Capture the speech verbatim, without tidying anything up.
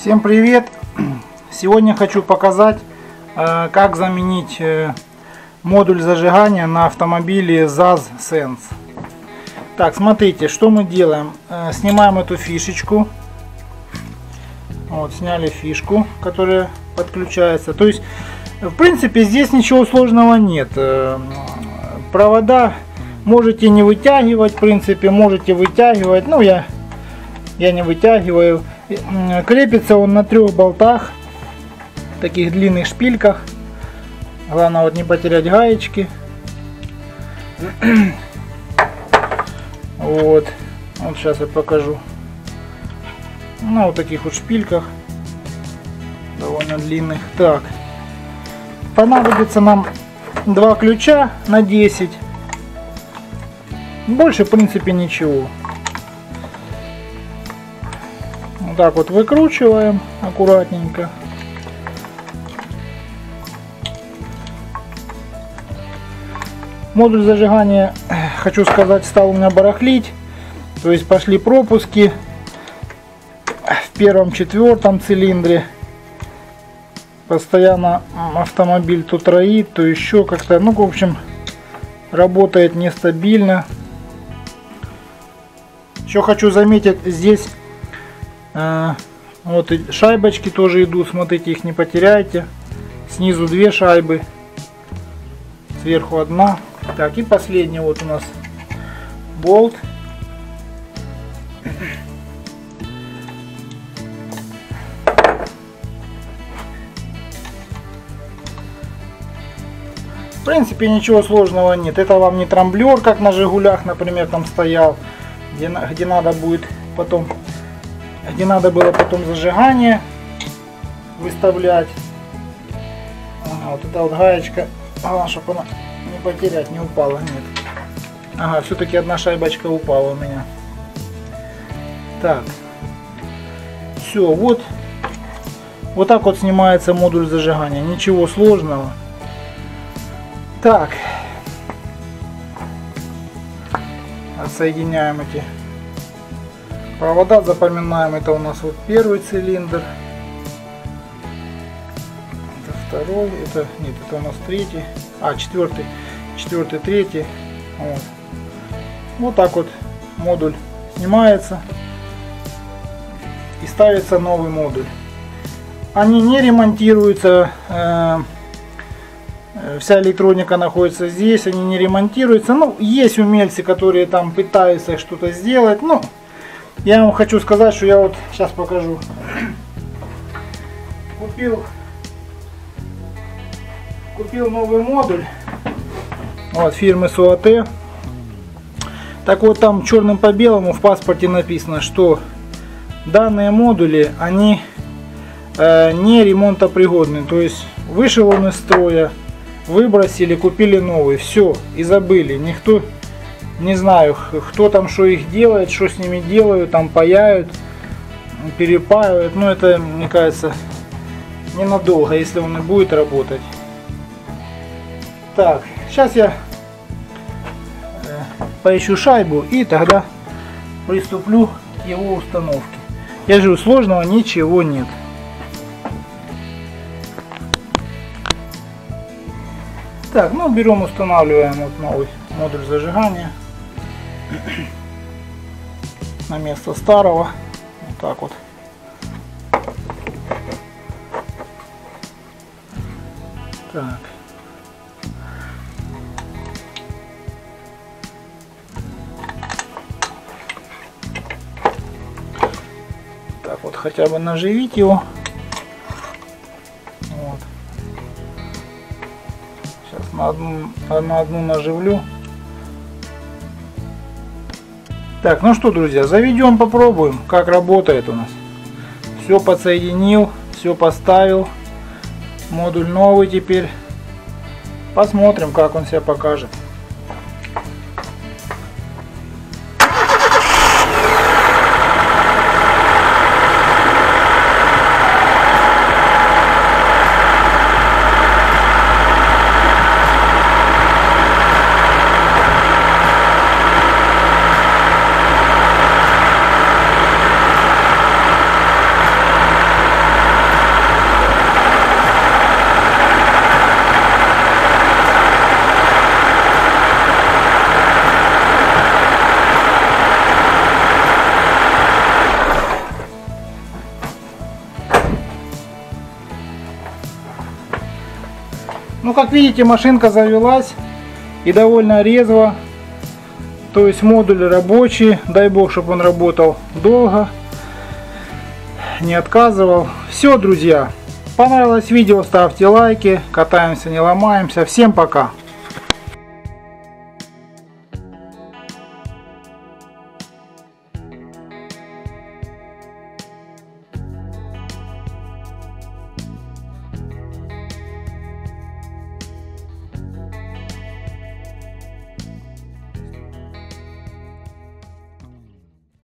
Всем привет! Сегодня хочу показать, как заменить модуль зажигания на автомобиле заз Sense. Так, смотрите, что мы делаем. Снимаем эту фишечку. Вот, сняли фишку, которая подключается. То есть, в принципе, здесь ничего сложного нет. Провода можете не вытягивать, в принципе, можете вытягивать. Ну, я, я не вытягиваю. Крепится он на трех болтах, таких длинных шпильках. Главное вот не потерять гаечки. Вот, вот сейчас я покажу. На вот таких вот шпильках, довольно длинных. Так, понадобится нам два ключа на десять. Больше в принципе ничего. Вот так вот выкручиваем аккуратненько. Модуль зажигания, хочу сказать, стал у меня барахлить. То есть пошли пропуски в первом, четвертом цилиндре. Постоянно автомобиль то троит, то еще как-то, ну, в общем, работает нестабильно. Еще хочу заметить, здесь э, вот и шайбочки тоже идут, смотрите, их не потеряйте. Снизу две шайбы, сверху одна. Так, и последний вот у нас болт. В принципе, ничего сложного нет. Это вам не трамблер, как на Жигулях, например, там стоял, где, где надо будет потом, где надо было потом зажигание выставлять. Ага, вот эта вот гаечка, ага, чтобы она не потерять, не упала, нет. Ага, все-таки одна шайбочка упала у меня. Так, все, вот, вот так вот снимается модуль зажигания. Ничего сложного. Так, отсоединяем эти провода, запоминаем, это у нас вот первый цилиндр, это второй, это нет, это у нас третий, а четвертый, четвертый, третий, вот. Вот так вот модуль снимается и ставится новый модуль. Они не ремонтируются. Э Вся электроника находится здесь, они не ремонтируются. Ну, есть умельцы, которые там пытаются что-то сделать. Ну, я вам хочу сказать, что я вот сейчас покажу. Купил, купил новый модуль. Вот, фирмы СУАТ. Так вот, там черным по белому в паспорте написано, что данные модули, они э, не ремонтопригодны. То есть, вышел он из строя, выбросили, купили новый, все, и забыли. Никто, не знаю, кто там что их делает, что с ними делают, там паяют, перепаивают. Но это, мне кажется, ненадолго, если он и будет работать. Так, сейчас я э, поищу шайбу и тогда приступлю к его установке. Я же, сложного ничего нет. Так, ну берем, устанавливаем вот новый модуль зажигания на место старого. Вот так вот. Так. Так вот, хотя бы наживить его. На одну, на одну наживлю. Так, ну что, друзья, заведем, попробуем, как работает у нас. Все подсоединил, все поставил. Модуль новый теперь. Посмотрим, как он себя покажет. Ну, как видите, машинка завелась и довольно резво. То есть модуль рабочий, дай бог, чтобы он работал долго, не отказывал. Все, друзья, понравилось видео, ставьте лайки, катаемся, не ломаемся. Всем пока!